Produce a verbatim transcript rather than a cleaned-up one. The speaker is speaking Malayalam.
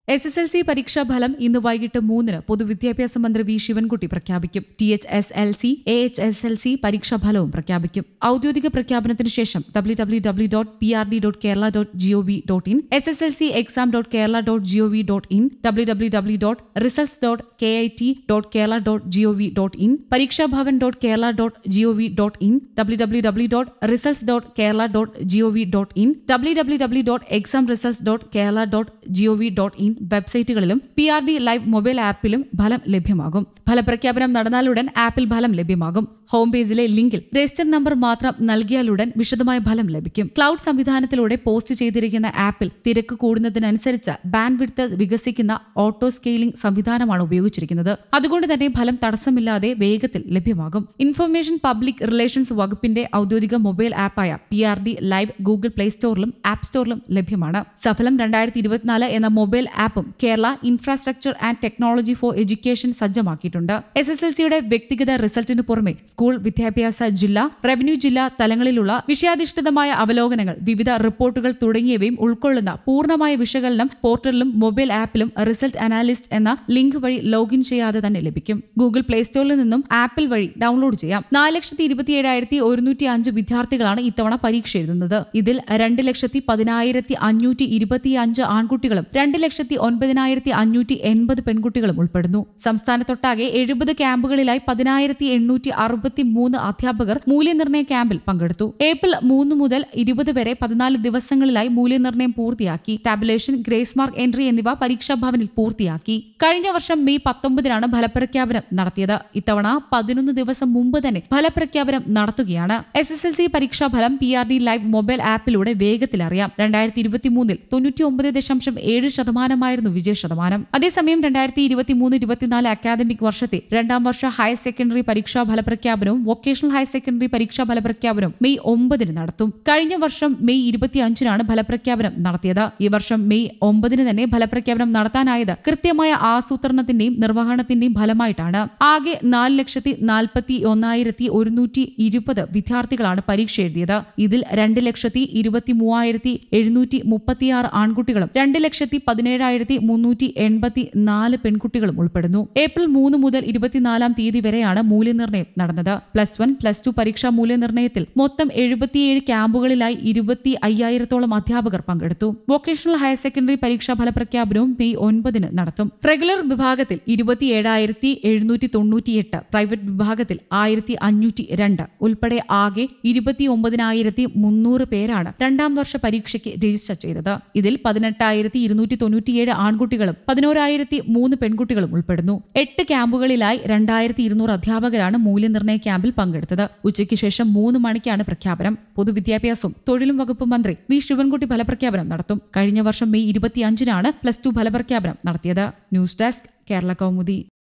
എസ് എസ് എൽ സി പരീക്ഷാഫലം ഇന്ന് വൈകിട്ട് മൂന്നിന് പൊതുവിദ്യാഭ്യാസ മന്ത്രി വി ശിവൻകുട്ടി പ്രഖ്യാപിക്കും. T H S L C, A H S L C പരീക്ഷാഫലവും പ്രഖ്യാപിക്കും. ഔദ്യോഗിക പ്രഖ്യാപനത്തിനു ശേഷം W W W dot P R D dot Kerala dot G O V dot in, S S L C exam dot Kerala dot G O V dot in, W W W dot results dot K I T dot Kerala dot G O V dot in, Pareekshabhavan dot Kerala dot G O V dot in, W W W dot results dot Kerala dot G O V dot in, W W W dot exam results dot Kerala dot G O V dot in വെബ്സൈറ്റുകളിലും P R D live mobile ആപ്പിലും ഫലം ലഭ്യമാകും. ഫലപ്രഖ്യാപനം നടന്നാലുടൻ ആപ്പിൽ ഫലം ലഭ്യമാകും. ഹോം പേജിലെ ലിങ്കിൽ രജിസ്റ്റർ നമ്പർ മാത്രം നൽകിയാലുടൻ വിശദമായ ഫലം ലഭിക്കും. ക്ലൗഡ് സംവിധാനത്തിലൂടെ പോസ്റ്റ് ചെയ്തിരിക്കുന്ന ആപ്പിൽ തിരക്ക് കൂടുന്നതിനനുസരിച്ച് ബാൻഡ് വിഡ്ത്ത് വികസിക്കുന്ന ഓട്ടോ സ്കെയിലിംഗ് സംവിധാനമാണ് ഉപയോഗിച്ചിരിക്കുന്നത്. അതുകൊണ്ട് തന്നെ ഫലം തടസ്സമില്ലാതെ വേഗത്തിൽ ലഭ്യമാകും. ഇൻഫർമേഷൻ പബ്ലിക് റിലേഷൻസ് വകുപ്പിന്റെ ഔദ്യോഗിക മൊബൈൽ ആപ്പായ P R D live Google play സ്റ്റോറിലും ആപ്പ് സ്റ്റോറിലും ലഭ്യമാണ്. സഫലം രണ്ടായിരത്തി ഇരുപത്തിനാല് എന്ന മൊബൈൽ ആപ്പും Kerala infrastructure and technology for education സജ്ജമാക്കിയിട്ടുണ്ട്. എസ് എസ് എൽ സിയുടെ വ്യക്തിഗത റിസൾട്ടിന് പുറമെ സ്കൂൾ വിദ്യാഭ്യാസ ജില്ലാ, റവന്യൂ ജില്ലാ തലങ്ങളിലുള്ള വിഷയാധിഷ്ഠിതമായ അവലോകനങ്ങൾ, വിവിധ റിപ്പോർട്ടുകൾ തുടങ്ങിയവയും ഉൾക്കൊള്ളുന്ന പൂർണ്ണമായ വിശകലനം പോർട്ടലിലും മൊബൈൽ ആപ്പിലും റിസൾട്ട് അനാലിസ്റ്റ് എന്ന ലിങ്ക് വഴി ലോഗിൻ ചെയ്യാതെ തന്നെ ലഭിക്കും. ഗൂഗിൾ പ്ലേ സ്റ്റോറിൽ നിന്നും ആപ്പിൽ വഴി ഡൗൺലോഡ് ചെയ്യാം. നാല് ലക്ഷത്തി ഇരുപത്തിയേഴായിരത്തി ഒരുന്നൂറ്റി അഞ്ച് വിദ്യാർത്ഥികളാണ് ഇത്തവണ പരീക്ഷ എഴുതുന്നത്. ഇതിൽ രണ്ട് ലക്ഷത്തി പതിനായിരത്തി അഞ്ഞൂറ്റി ഇരുപത്തിയഞ്ച് ആൺകുട്ടികളും രണ്ട് ലക്ഷത്തി ഒൻപതിനായിരത്തി അഞ്ഞൂറ്റി എൺപത് പെൺകുട്ടികളും ഉൾപ്പെടുന്നു. സംസ്ഥാനത്തൊട്ടാകെ എഴുപത് ക്യാമ്പുകളിലായി പതിനായിരത്തി എണ്ണൂറ്റി അറുപത്തി മൂന്ന് അധ്യാപകർ മൂല്യനിർണ്ണയ ക്യാമ്പിൽ പങ്കെടുത്തു. ഏപ്രിൽ മൂന്ന് മുതൽ ഇരുപത് വരെ പതിനാല് ദിവസങ്ങളിലായി മൂല്യനിർണ്ണയം പൂർത്തിയാക്കി. ടാബുലേഷൻ, ഗ്രേസ് മാർക്ക് എൻട്രി എന്നിവ പരീക്ഷാഭവനിൽ പൂർത്തിയാക്കി. കഴിഞ്ഞ വർഷം മെയ് പത്തൊമ്പതിനാണ് ഫലപ്രഖ്യാപനം നടത്തിയത്. ഇത്തവണ പതിനൊന്ന് ദിവസം മുമ്പ് തന്നെ ഫലപ്രഖ്യാപനം നടത്തുകയാണ്. എസ് എസ് എൽ സി പരീക്ഷാഫലം P R D live mobile ആപ്പിലൂടെ വേഗത്തിൽ അറിയാം. രണ്ടായിരത്തി ഇരുപത്തി മൂന്നിൽ തൊണ്ണൂറ്റി ഒമ്പത് ദശാംശം ഏഴ് ശതമാനമായിരുന്നു വിജയ ശതമാനം. അതേസമയം രണ്ടായിരത്തി ഇരുപത്തി മൂന്ന് ഇരുപത്തിനാല് അക്കാദമിക് വർഷത്തെ രണ്ടാം വർഷ ഹയർ സെക്കൻഡറി പരീക്ഷാ ഫലപ്രഖ്യാപനവും വൊക്കേഷണൽ ഹയർ സെക്കൻഡറി പരീക്ഷാ ഫലപ്രഖ്യാപനവും മെയ് ഒമ്പതിന് നടത്തും. കഴിഞ്ഞ വർഷം മെയ് ഇരുപത്തിയഞ്ചിനാണ് ഫലപ്രഖ്യാപനം നടത്തിയത്. ഈ വർഷം മെയ് ഒമ്പതിന് തന്നെ ഫലപ്രഖ്യാപനം നടത്താനായത് കൃത്യമായ ആസൂത്രണത്തിന്റെയും നിർവഹണത്തിന്റെയും ഫലമായിട്ടാണ്. ആകെ നാല് ലക്ഷത്തി നാൽപ്പത്തി ഒന്നായിരത്തി ഒരുന്നൂറ്റി ഇരുപത് വിദ്യാർത്ഥികളാണ് പരീക്ഷ എഴുതിയത്. ഇതിൽ രണ്ട് ലക്ഷത്തി ഇരുപത്തി മൂവായിരത്തി എഴുന്നൂറ്റി മുപ്പത്തിയാറ് ആൺകുട്ടികളും രണ്ട് ലക്ഷത്തി പതിനേഴായിരത്തി മുന്നൂറ്റി എൺപത്തി നാല് പെൺകുട്ടികളും ഉൾപ്പെടുന്നു. ഏപ്രിൽ മൂന്ന് മുതൽ ഇരുപത്തിനാലാം തീയതി വരെയാണ് മൂല്യനിർണ്ണയം നടന്നത്. പ്ലസ് വൺ, പ്ലസ് ടു പരീക്ഷാ മൂല്യനിർണ്ണയത്തിൽ മൊത്തം എഴുപത്തിയേഴ് ക്യാമ്പുകളിലായി ഇരുപത്തി അയ്യായിരത്തോളം അധ്യാപകർ പങ്കെടുത്തു. വൊക്കേഷണൽ ഹയർ സെക്കൻഡറി പരീക്ഷാ ഫലപ്രഖ്യാപനവും മെയ് ഒൻപതിന് നടത്തും. റെഗുലർ വിഭാഗത്തിൽ ഇരുപത്തിയേഴായിരത്തി എഴുന്നൂറ്റി തൊണ്ണൂറ്റിയെട്ട്, പ്രൈവറ്റ് വിഭാഗത്തിൽ ആയിരത്തി അഞ്ഞൂറ്റി രണ്ട് ഉൾപ്പെടെ ആകെ ഇരുപത്തി ഒമ്പതിനായിരത്തി മുന്നൂറ് പേരാണ് രണ്ടാം വർഷ പരീക്ഷയ്ക്ക് രജിസ്റ്റർ ചെയ്തത്. ഇതിൽ പതിനെട്ടായിരത്തി ഇരുന്നൂറ്റി തൊണ്ണൂറ്റിയേഴ് ആൺകുട്ടികളും പതിനോരായിരത്തി മൂന്ന് പെൺകുട്ടികളും ഉൾപ്പെടുന്നു. എട്ട് ക്യാമ്പുകളിലായി രണ്ടായിരത്തി ഇരുന്നൂറ് അധ്യാപകരാണ് മൂല്യനിർണ്ണയ ക്യാമ്പിൽ പങ്കെടുത്തത്. ഉച്ചയ്ക്ക് ശേഷം മൂന്ന് മണിക്കാണ് പ്രഖ്യാപനം. പൊതുവിദ്യാഭ്യാസവും തൊഴിലും വകുപ്പ് മന്ത്രി വി ശിവൻകുട്ടി ഫലപ്രഖ്യാപനം നടത്തും. കഴിഞ്ഞ വർഷം മെയ് ഇരുപത്തിയഞ്ചിനാണ് പ്ലസ് ടു ഫലപ്രഖ്യാപനം നടത്തിയത്. News desk, Kerala Kaumudi.